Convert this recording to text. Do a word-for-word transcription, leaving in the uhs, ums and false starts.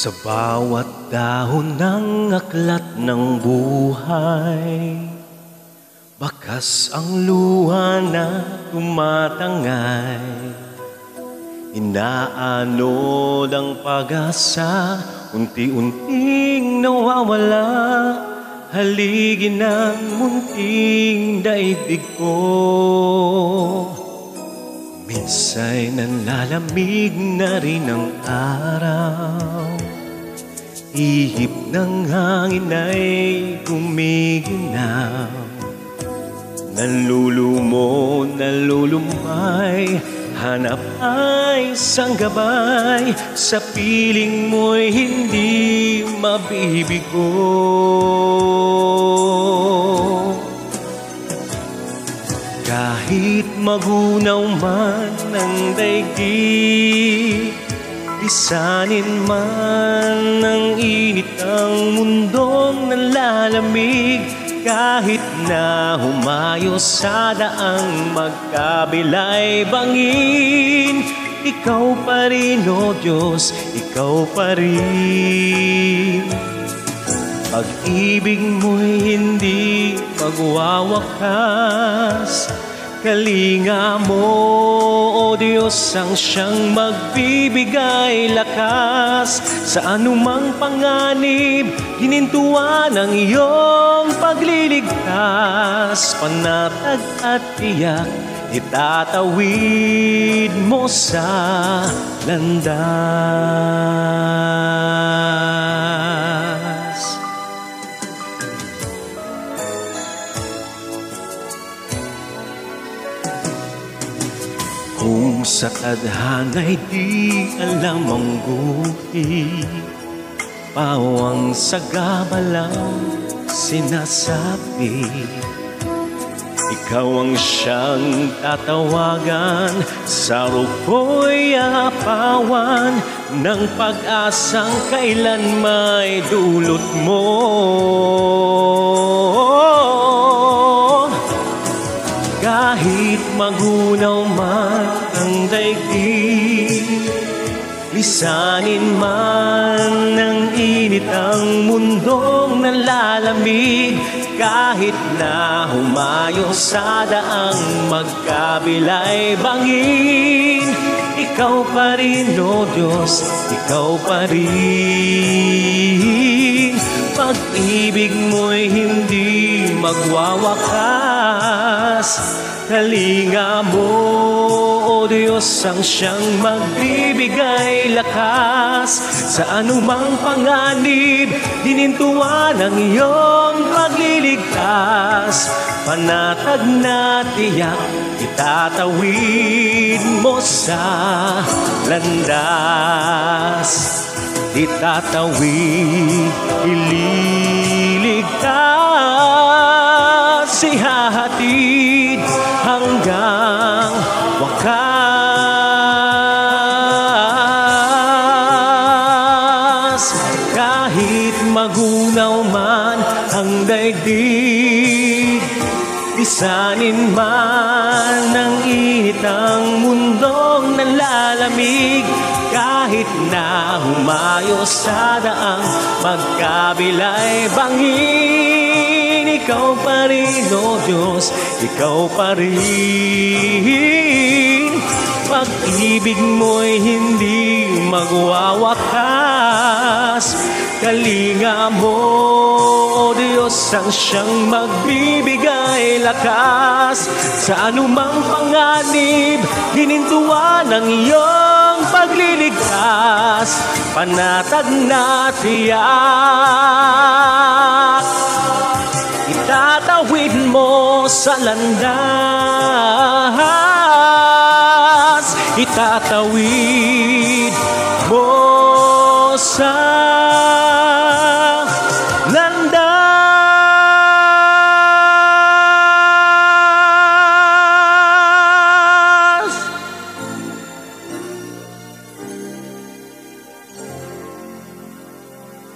Sa bawat dahon ng aklat ng buhay, bakas ang luha na tumatangay. Inaanod ang pag-asa, unti-unting nawawala, haligi ng munting daigdig ko. Minsa'y nanlalamig na rin ang araw, ihip ng hangin ay gumiginaw. Nalulumo, nalulumay, hanap ay sanggabay, sa piling mo'y hindi mabibigo. Kahit magunaw man ang daigdig, lisanin man ng init ang mundong nalalamig, kahit na humayo sa daang magkabilay bangin, ikaw pa rin, O Diyos, ikaw pa rin. Pag-ibig mo'y hindi magwawakas, kalinga mo, O Diyos, ang siyang magbibigay lakas. Sa anumang panganib, hinintuan ang iyong pagliligtas. Panatag at tiyak, itatawid mo sa landas. Kung sa tadhana'y di alam ang guhit, pawang sagaba lang sinasabi, ikaw ang siyang tatawagan, sa ruko'y apawan ng pag-asang kailan may dulot mo. Kahit magunaw man ang daigdig, lisanin man ng init ang mundong nalalamig, kahit na humayo sa daang magkabilay bangin, ikaw pa rin, O Diyos, ikaw pa rin. Pag-ibig mo'y hindi magwawakas, kalinga mo, O Diyos, ang siyang magbibigay lakas. Sa anumang panganib, hinintuan ang iyong pagliligtas. Panatag na tiyak, itatawid mo sa landas. Itatawid, ililigtas, ihahatid hanggang wakas. Kahit magunaw man ang daigdig, lisanin man ng init ang mundong nalalamig, kahit na humayo sa daang magkabilay bangin, ikaw pa rin, O Diyos, ikaw pa rin. Pag-ibig mo'y hindi magwawakas, kalinga mo, O Diyos, ang siyang magbibigay lakas. Sa anumang panganib, hinintuan ang iyong pagliligtas. Panatag na tiyak, itatawid mo sa landas. Itatawid mo